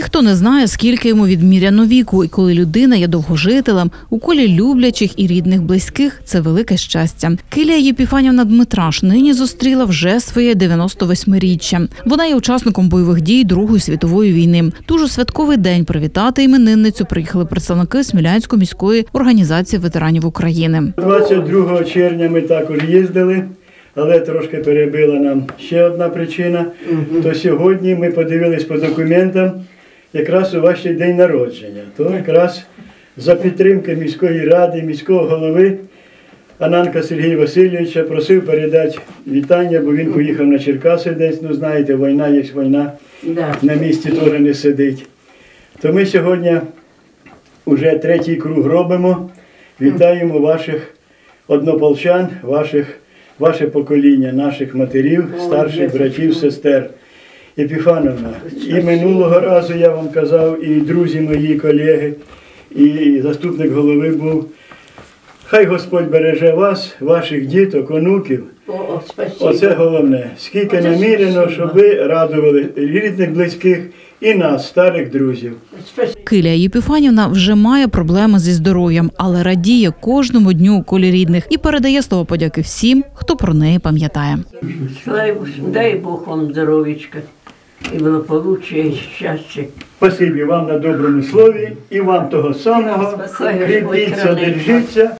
Хто не знає, скільки йому відміряно віку, і коли людина є довгожителем, у колі люблячих і рідних близьких – це велике щастя. Килія Єпіфанівна Дмитраш нині зустріла вже своє 98-річчя. Вона є учасником бойових дій Другої світової війни. Тож у святковий день привітати іменинницю приїхали представники Смілянської міської організації ветеранів України. 22 червня ми також їздили, але трошки перебила нам ще одна причина. То сьогодні ми подивились по документам, якраз у ваш день народження. То якраз за підтримки міської ради, міського голови Ананка Сергія Васильовича просив передати вітання, бо він поїхав на Черкаси десь, ну знаєте, війна є війна, на місці теж не сидить. То ми сьогодні вже третій круг робимо, вітаємо ваших однополчан, ваше покоління, наших матерів, старших братів, сестер. Епіфановна, і минулого разу я вам казав, і друзі мої, колеги, і заступник голови був. Хай Господь береже вас, ваших діток, онуків. Оце головне. Скільки намірено, щоб ви радували рідних, близьких і нас, старих друзів. Килія Єпіфанівна вже має проблеми зі здоров'ям, але радіє кожному дню у колі рідних і передає слово подяки всім, хто про неї пам'ятає. Дай Бог вам здоров'ячка і благополуччя, і щастя. Спасибі вам на доброму слові і вам того самого. Кріпіться, держіться.